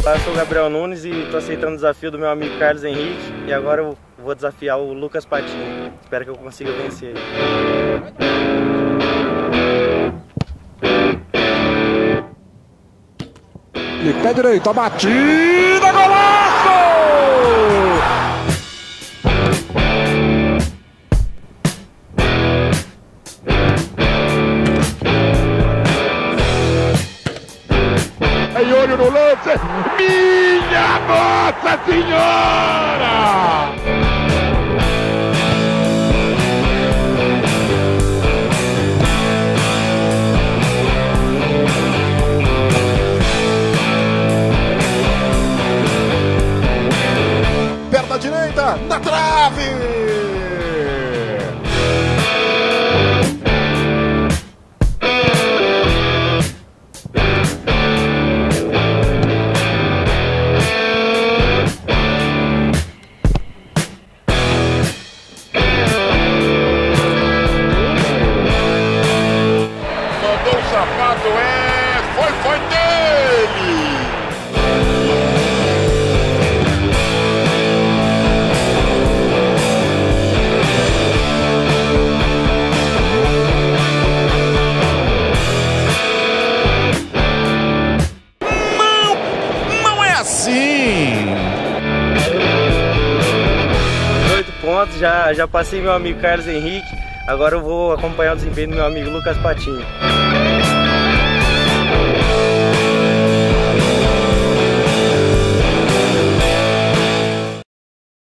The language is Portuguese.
falar, eu sou o Gabriel Nunes e tô aceitando o desafio do meu amigo Carlos Henrique. E agora eu vou desafiar o Lucas Patinho. Espero que eu consiga vencer ele. E pé direito, a batida, golaço! Aí olho no lance, minha Nossa Senhora! Perna direita, na trave! Mandou o sapato, foi dele! Assim. 8 pontos, já passei meu amigo Carlos Henrique. Agora eu vou acompanhar o desempenho do meu amigo Lucas Patinho.